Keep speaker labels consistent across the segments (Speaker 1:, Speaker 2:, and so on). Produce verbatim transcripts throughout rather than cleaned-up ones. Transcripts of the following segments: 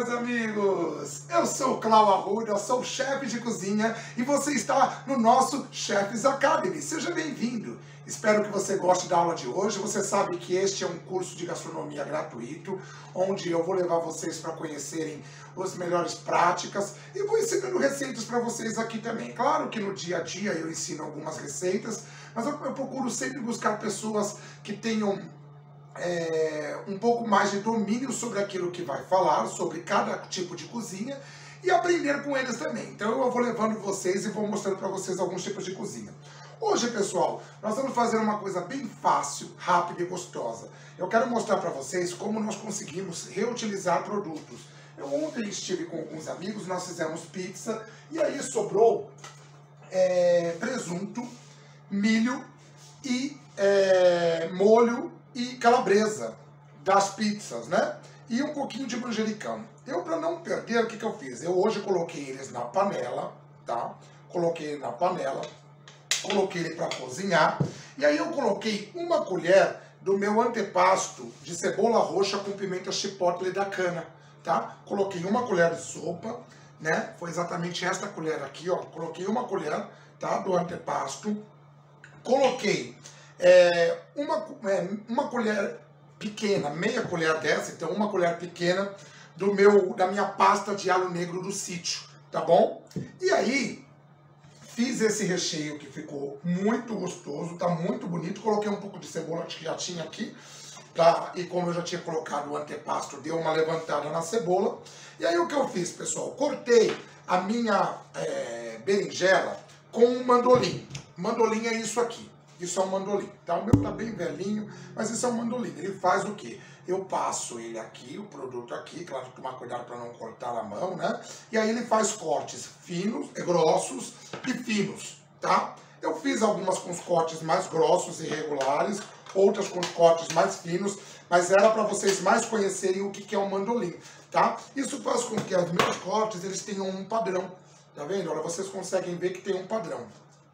Speaker 1: meus amigos! Eu sou o Clau Arruda, eu sou o chefe de cozinha e você está no nosso Chefs Academy. Seja bem-vindo! Espero que você goste da aula de hoje. Você sabe que este é um curso de gastronomia gratuito, onde eu vou levar vocês para conhecerem as melhores práticas e vou ensinando receitas para vocês aqui também. Claro que no dia a dia eu ensino algumas receitas, mas eu, eu procuro sempre buscar pessoas que tenham É, um pouco mais de domínio sobre aquilo que vai falar, sobre cada tipo de cozinha e aprender com eles também. Então eu vou levando vocês e vou mostrando para vocês alguns tipos de cozinha. Hoje, pessoal, nós vamos fazer uma coisa bem fácil, rápida e gostosa. Eu quero mostrar para vocês como nós conseguimos reutilizar produtos. Eu ontem estive com alguns amigos, nós fizemos pizza e aí sobrou é, presunto, milho e é, molho e calabresa das pizzas, né? E um pouquinho de manjericão. Eu, para não perder, o que que eu fiz? Eu hoje coloquei eles na panela, tá? Coloquei na panela, coloquei ele para cozinhar, e aí eu coloquei uma colher do meu antepasto de cebola roxa com pimenta chipotle da cana, tá? Coloquei uma colher de sopa, né? Foi exatamente esta colher aqui, ó. Coloquei uma colher, tá? Do antepasto. Coloquei É, uma, é, uma colher pequena, meia colher dessa, então uma colher pequena do meu, da minha pasta de alho negro do sítio, tá bom? E aí, fiz esse recheio que ficou muito gostoso, tá muito bonito, coloquei um pouco de cebola que já tinha aqui, tá? E como eu já tinha colocado o antepasto, deu uma levantada na cebola. E aí o que eu fiz, pessoal? Cortei a minha é, berinjela com um mandolim. Mandolim é isso aqui. Isso é um mandolim, tá? O meu tá bem velhinho, mas isso é um mandolim. Ele faz o quê? Eu passo ele aqui, o produto aqui, claro, tomar cuidado para não cortar a mão, né? E aí ele faz cortes finos, grossos e finos, tá? Eu fiz algumas com os cortes mais grossos e regulares, outras com os cortes mais finos, mas era para vocês mais conhecerem o que que é um mandolim, tá? Isso faz com que os meus cortes, eles tenham um padrão, tá vendo? Olha, vocês conseguem ver que tem um padrão.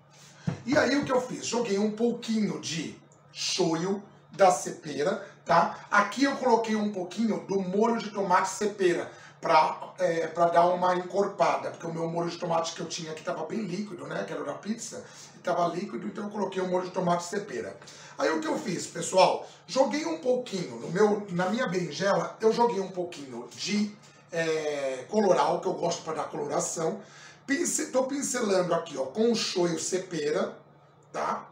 Speaker 1: E aí o que eu fiz? Joguei um pouquinho de shoyu da cepera, tá? Aqui eu coloquei um pouquinho do molho de tomate cepera, pra, é, pra dar uma encorpada, porque o meu molho de tomate que eu tinha aqui tava bem líquido, né? Que era da pizza, e tava líquido, então eu coloquei o molho de tomate cepera. Aí o que eu fiz, pessoal? Joguei um pouquinho, no meu, na minha berinjela, eu joguei um pouquinho de é, coloral, que eu gosto para dar coloração. Pince, tô pincelando aqui, ó, com o shoyu cepera, tá?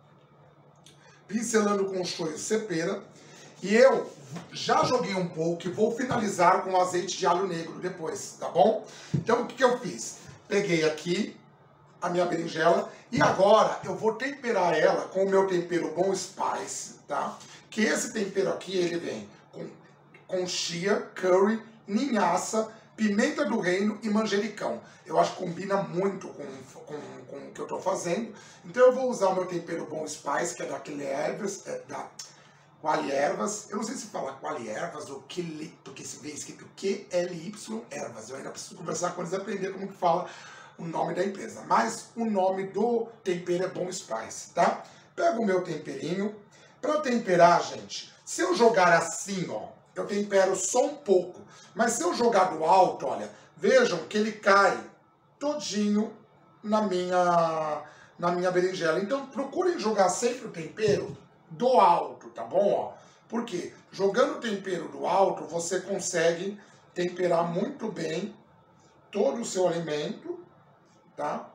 Speaker 1: Pincelando com o shoyu cepera. E eu já joguei um pouco e vou finalizar com azeite de alho negro depois, tá bom? Então, o que que eu fiz? Peguei aqui a minha berinjela e agora eu vou temperar ela com o meu tempero Bom Spice, tá? Que esse tempero aqui, ele vem com, com chia, curry, linhaça, pimenta do reino e manjericão. Eu acho que combina muito com, com, com o que eu estou fazendo. Então eu vou usar o meu tempero Bom Spice, que é daquele ervas, é da Quali Ervas. Eu não sei se fala Quali Ervas ou que, porque se vê escrito Q L Y Ervas. Eu ainda preciso conversar com eles e aprender como que fala o nome da empresa. Mas o nome do tempero é Bom Spice, tá? Pego o meu temperinho. Para temperar, gente, se eu jogar assim, ó, eu tempero só um pouco, mas se eu jogar do alto, olha, vejam que ele cai todinho na minha, na minha berinjela. Então procurem jogar sempre o tempero do alto, tá bom? Ó, porque jogando o tempero do alto, você consegue temperar muito bem todo o seu alimento, tá?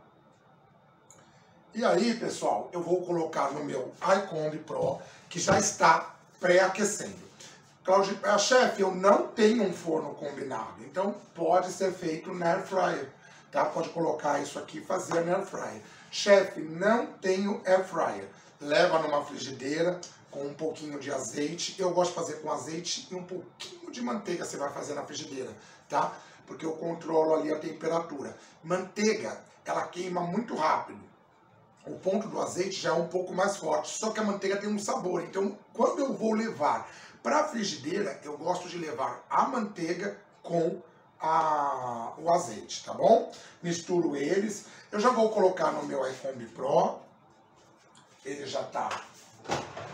Speaker 1: E aí, pessoal, eu vou colocar no meu iCombi Pro, que já está pré-aquecendo. Claudio, ah, chefe, eu não tenho um forno combinado, então pode ser feito na air fryer, tá? Pode colocar isso aqui e fazer na air fryer. Chefe, não tenho air fryer. Leva numa frigideira com um pouquinho de azeite. Eu gosto de fazer com azeite e um pouquinho de manteiga você vai fazer na frigideira, tá? Porque eu controlo ali a temperatura. Manteiga, ela queima muito rápido. O ponto do azeite já é um pouco mais forte, só que a manteiga tem um sabor. Então, quando eu vou levar para a frigideira, eu gosto de levar a manteiga com a, o azeite, tá bom? Misturo eles. Eu já vou colocar no meu iCombi Pro. Ele já está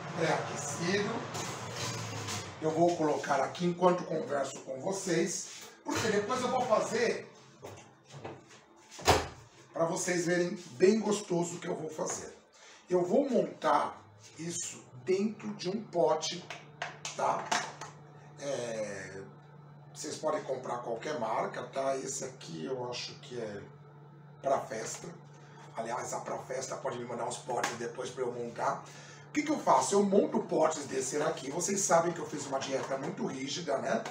Speaker 1: pré-aquecido. Eu vou colocar aqui enquanto converso com vocês. Porque depois eu vou fazer para vocês verem bem gostoso o que eu vou fazer. Eu vou montar isso dentro de um pote, tá? É, vocês podem comprar qualquer marca, tá? Esse aqui eu acho que é para festa. Aliás, a pra festa pode me mandar uns potes depois para eu montar. O que que eu faço? Eu monto potes desse aqui. Vocês sabem que eu fiz uma dieta muito rígida, né?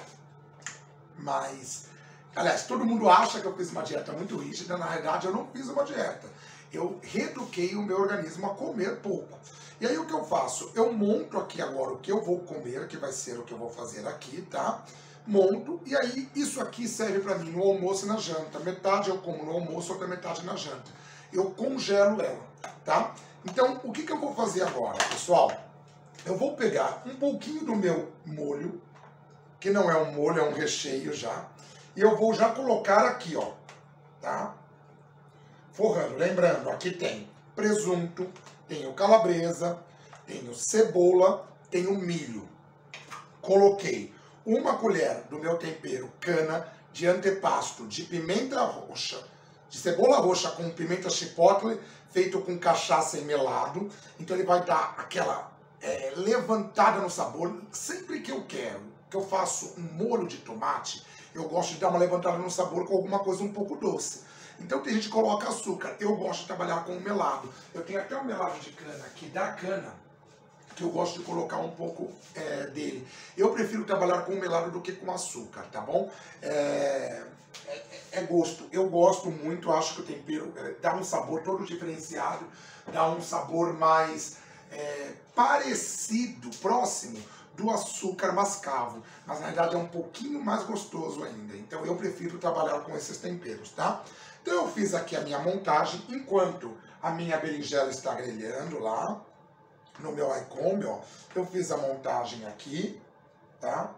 Speaker 1: Mas, aliás, todo mundo acha que eu fiz uma dieta muito rígida. Na realidade, eu não fiz uma dieta. Eu reeduquei o meu organismo a comer pouco. E aí o que eu faço? Eu monto aqui agora o que eu vou comer, que vai ser o que eu vou fazer aqui, tá? Monto, e aí isso aqui serve para mim no almoço e na janta. Metade eu como no almoço, outra metade na janta. Eu congelo ela, tá? Então, o que que eu vou fazer agora, pessoal? Eu vou pegar um pouquinho do meu molho, que não é um molho, é um recheio já, e eu vou já colocar aqui, ó, tá? Forrando, lembrando, aqui tem presunto, tenho calabresa, tenho cebola, tenho milho. Coloquei uma colher do meu tempero cana, de antepasto, de pimenta roxa, de cebola roxa com pimenta chipotle, feito com cachaça e melado. Então ele vai dar aquela é, levantada no sabor. Sempre que eu quero, que eu faço um molho de tomate, eu gosto de dar uma levantada no sabor com alguma coisa um pouco doce. Então tem gente que coloca açúcar, eu gosto de trabalhar com o melado. Eu tenho até um melado de cana aqui da cana, que eu gosto de colocar um pouco é, dele. Eu prefiro trabalhar com o melado do que com açúcar, tá bom? É, é, é gosto. Eu gosto muito, acho que o tempero é, dá um sabor todo diferenciado, dá um sabor mais é, parecido, próximo do açúcar mascavo, mas na verdade é um pouquinho mais gostoso ainda. Então eu prefiro trabalhar com esses temperos, tá? Então eu fiz aqui a minha montagem, enquanto a minha berinjela está grelhando lá no meu iCombi, ó, eu fiz a montagem aqui, tá?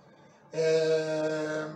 Speaker 1: É...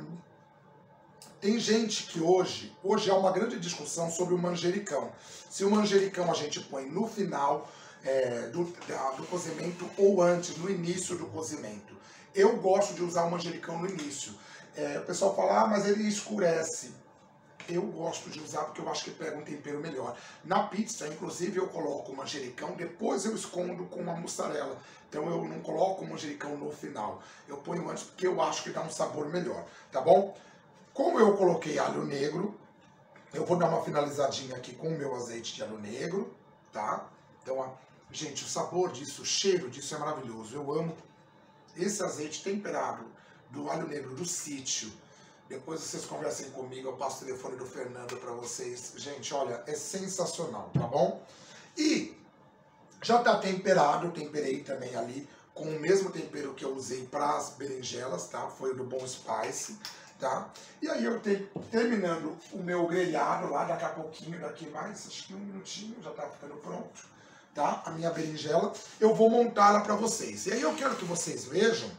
Speaker 1: Tem gente que hoje, hoje há uma grande discussão sobre o manjericão. Se o manjericão a gente põe no final é, do, da, do cozimento ou antes, no início do cozimento. Eu gosto de usar o manjericão no início. É, o pessoal fala, ah, mas ele escurece. Eu gosto de usar porque eu acho que pega um tempero melhor. Na pizza, inclusive, eu coloco o manjericão, depois eu escondo com uma mussarela. Então eu não coloco o manjericão no final. Eu ponho antes porque eu acho que dá um sabor melhor, tá bom? Como eu coloquei alho negro, eu vou dar uma finalizadinha aqui com o meu azeite de alho negro, tá? Então, a, gente, o sabor disso, o cheiro disso é maravilhoso. Eu amo esse azeite temperado do alho negro do sítio. Depois vocês conversem comigo, eu passo o telefone do Fernando para vocês. Gente, olha, é sensacional, tá bom? E já tá temperado, eu temperei também ali com o mesmo tempero que eu usei para as berinjelas, tá? Foi o do Bom Spice, tá? E aí eu tenho, terminando o meu grelhado lá, daqui a pouquinho, daqui mais, acho que um minutinho, já tá ficando pronto, tá? A minha berinjela, eu vou montá-la para vocês. E aí eu quero que vocês vejam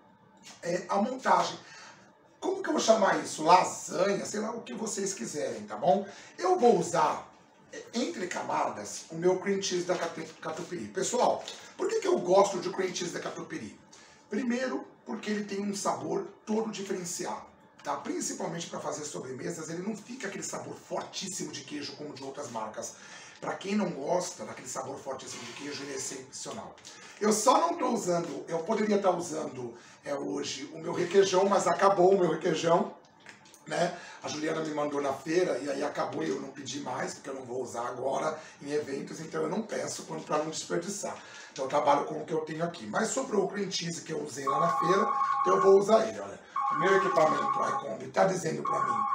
Speaker 1: é, a montagem. Como que eu vou chamar isso? Lasanha, sei lá o que vocês quiserem, tá bom? Eu vou usar, entre camadas, o meu cream cheese da catupiry. Pessoal, por que que eu gosto de cream cheese da catupiry? Primeiro, porque ele tem um sabor todo diferenciado, tá? Principalmente para fazer sobremesas, ele não fica aquele sabor fortíssimo de queijo como de outras marcas. Para quem não gosta daquele sabor fortíssimo de queijo, ele é excepcional. Eu só não estou usando, eu poderia estar usando é, hoje o meu requeijão, mas acabou o meu requeijão, né? A Juliana me mandou na feira e aí acabou e eu não pedi mais, porque eu não vou usar agora em eventos, então eu não peço para não desperdiçar. Então eu trabalho com o que eu tenho aqui. Mas sobrou o cream cheese que eu usei lá na feira, então eu vou usar ele. Olha, o meu equipamento iCombi está dizendo para mim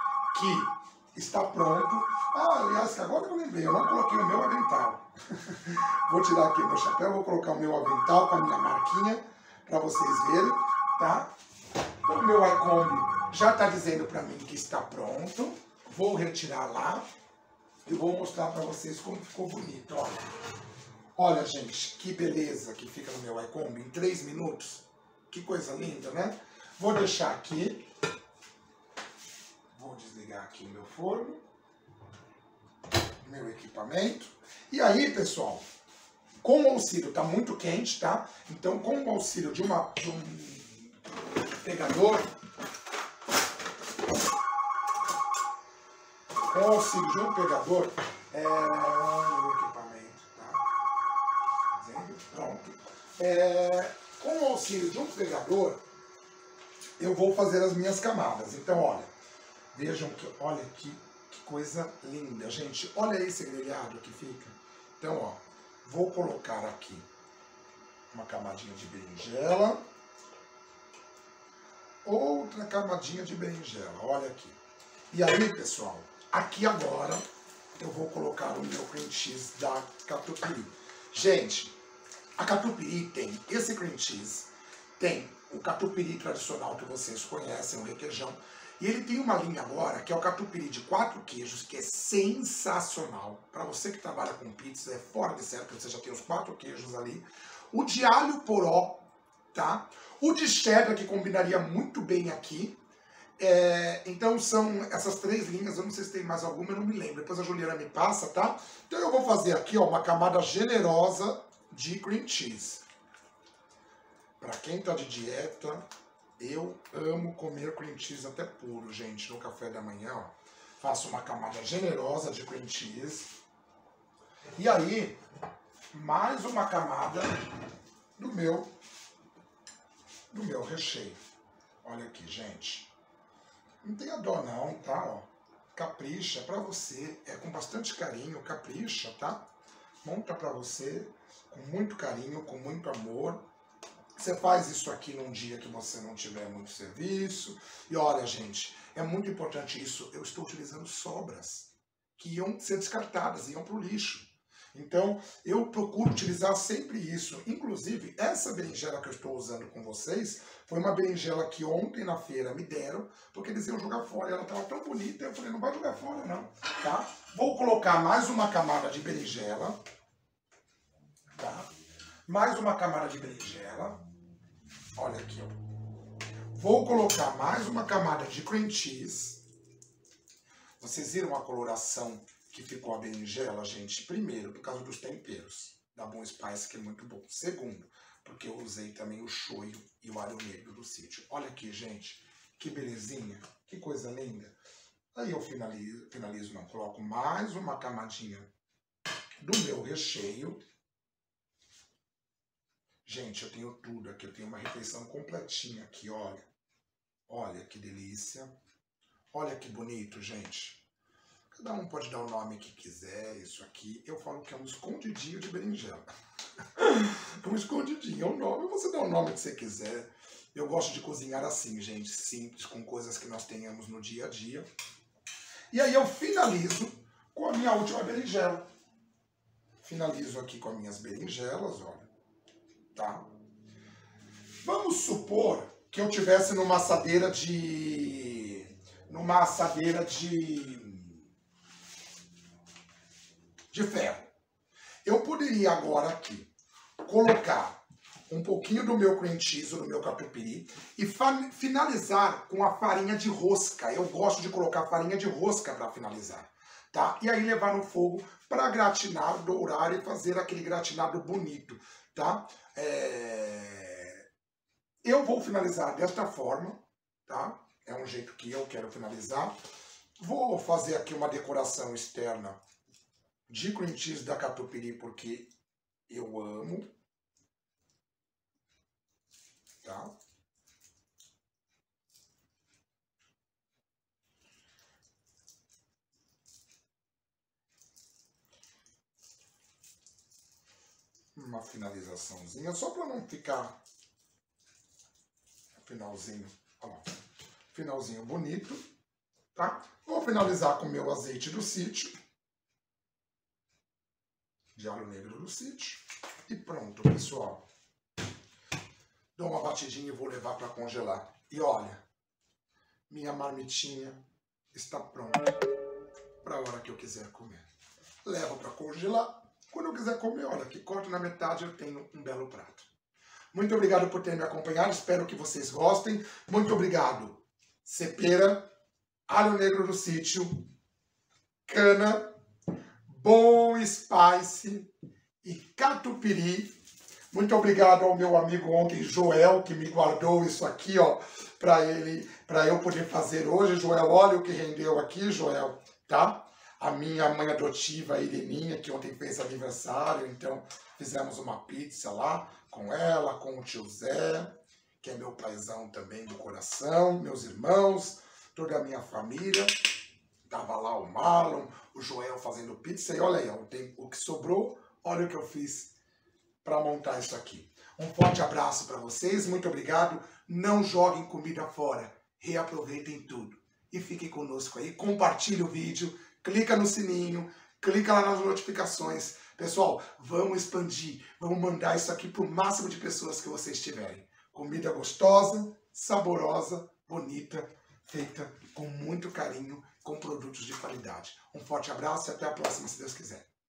Speaker 1: que está pronto. Ah, aliás, agora que eu lembrei, eu não coloquei o meu avental. Vou tirar aqui o meu chapéu, vou colocar o meu avental com a minha marquinha, para vocês verem, tá? O meu iCombi já está dizendo para mim que está pronto. Vou retirar lá e vou mostrar para vocês como ficou bonito, olha. Olha, gente, que beleza que fica no meu iCombi em três minutos. Que coisa linda, né? Vou deixar aqui. Vou desligar aqui o meu forno. Meu equipamento. E aí, pessoal, com o auxílio, tá muito quente, tá? Então, com o auxílio de, uma, de um pegador, com o auxílio de um pegador, é, no equipamento, tá? Dizendo, pronto. É, com o auxílio de um pegador, eu vou fazer as minhas camadas. Então, olha, vejam que, olha que, que coisa linda, gente. Olha esse grelhado que fica. Então, ó, vou colocar aqui uma camadinha de berinjela, outra camadinha de berinjela, olha aqui. E aí, pessoal, aqui agora eu vou colocar o meu cream cheese da Catupiry. Gente, a Catupiry tem esse cream cheese, tem o Catupiry tradicional que vocês conhecem, o requeijão, e ele tem uma linha agora que é o Catupiry de quatro queijos, que é sensacional. Para você que trabalha com pizza, é fora de série, porque você já tem os quatro queijos ali. O de alho poró, tá? O de cheddar, que combinaria muito bem aqui. É, então são essas três linhas, eu não sei se tem mais alguma, eu não me lembro. Depois a Juliana me passa, tá? Então eu vou fazer aqui, ó, uma camada generosa de cream cheese. Para quem tá de dieta, eu amo comer cream cheese até puro, gente. No café da manhã, ó, faço uma camada generosa de cream cheese. E aí, mais uma camada do meu, do meu recheio. Olha aqui, gente. Não tenha dó não, tá? Ó, capricha pra você. É com bastante carinho, capricha, tá? Monta pra você com muito carinho, com muito amor. Você faz isso aqui num dia que você não tiver muito serviço. E olha, gente, é muito importante isso. Eu estou utilizando sobras que iam ser descartadas, iam pro lixo. Então, eu procuro utilizar sempre isso. Inclusive, essa berinjela que eu estou usando com vocês foi uma berinjela que ontem na feira me deram, porque eles iam jogar fora. Ela estava tão bonita, eu falei, não vai jogar fora não, tá? Vou colocar mais uma camada de berinjela, tá? Mais uma camada de berinjela. Olha aqui, ó. Vou colocar mais uma camada de cream cheese. Vocês viram a coloração que ficou a berinjela, gente? Primeiro, por causa dos temperos da Bom Spice, que é muito bom. Segundo, porque eu usei também o shoyu e o alho negro do sítio. Olha aqui, gente, que belezinha, que coisa linda. Aí eu finalizo, finalizo não, coloco mais uma camadinha do meu recheio. Gente, eu tenho tudo aqui, eu tenho uma refeição completinha aqui, olha. Olha que delícia. Olha que bonito, gente. Cada um pode dar o nome que quiser, isso aqui. Eu falo que é um escondidinho de berinjela. É um escondidinho, é um nome, você dá o nome que você quiser. Eu gosto de cozinhar assim, gente, simples, com coisas que nós tenhamos no dia a dia. E aí eu finalizo com a minha última berinjela. Finalizo aqui com as minhas berinjelas, olha. Tá? Vamos supor que eu tivesse numa assadeira de... numa assadeira de... de ferro. Eu poderia agora aqui colocar um pouquinho do meu cream cheese, do meu catupiry, e finalizar com a farinha de rosca. Eu gosto de colocar farinha de rosca para finalizar, tá? E aí levar no fogo para gratinar, dourar e fazer aquele gratinado bonito, tá? É... Eu vou finalizar desta forma, tá? É um jeito que eu quero finalizar. Vou fazer aqui uma decoração externa de cream cheese da Catupiry, porque eu amo, tá? Uma finalizaçãozinha, só para não ficar finalzinho, ó, finalzinho bonito, tá? Vou finalizar com o meu azeite do sítio, de alho negro do sítio, e pronto, pessoal. Dou uma batidinha e vou levar para congelar. E olha, minha marmitinha está pronta para a hora que eu quiser comer. Levo para congelar. Quando eu quiser comer, olha, que corto na metade, eu tenho um belo prato. Muito obrigado por terem me acompanhado, espero que vocês gostem. Muito obrigado, Cepera, alho negro do sítio, cana, Bom Spice e Catupiry. Muito obrigado ao meu amigo ontem, Joel, que me guardou isso aqui, ó, para ele, para eu poder fazer hoje. Joel, olha o que rendeu aqui, Joel, tá? a minha mãe adotiva, a Ireninha, que ontem fez aniversário, então fizemos uma pizza lá com ela, com o tio Zé, que é meu paizão também do coração, meus irmãos, toda a minha família. Tava lá o Marlon, o Joel fazendo pizza, e olha aí, ó, tem o que sobrou, olha o que eu fiz para montar isso aqui. Um forte abraço para vocês, muito obrigado. Não joguem comida fora, reaproveitem tudo. E fiquem conosco aí, compartilhe o vídeo, clica no sininho, clica lá nas notificações. Pessoal, vamos expandir, vamos mandar isso aqui para o máximo de pessoas que vocês tiverem. Comida gostosa, saborosa, bonita, feita com muito carinho, com produtos de qualidade. Um forte abraço e até a próxima, se Deus quiser.